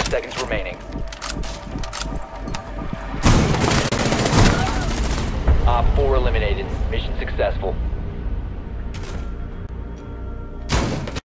5 seconds remaining. Op 4 eliminated. Mission successful.